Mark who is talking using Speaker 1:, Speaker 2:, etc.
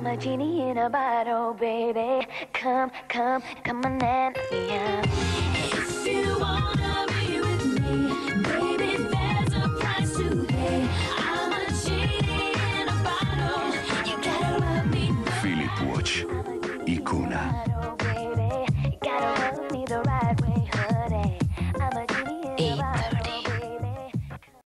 Speaker 1: I'm a genie in a bottle, baby. Come, come, come on and yeah. If you wanna be with me, baby, there's a price to pay. I'm a genie in a bottle. You gotta love me.
Speaker 2: Filip Łódź i Kuna.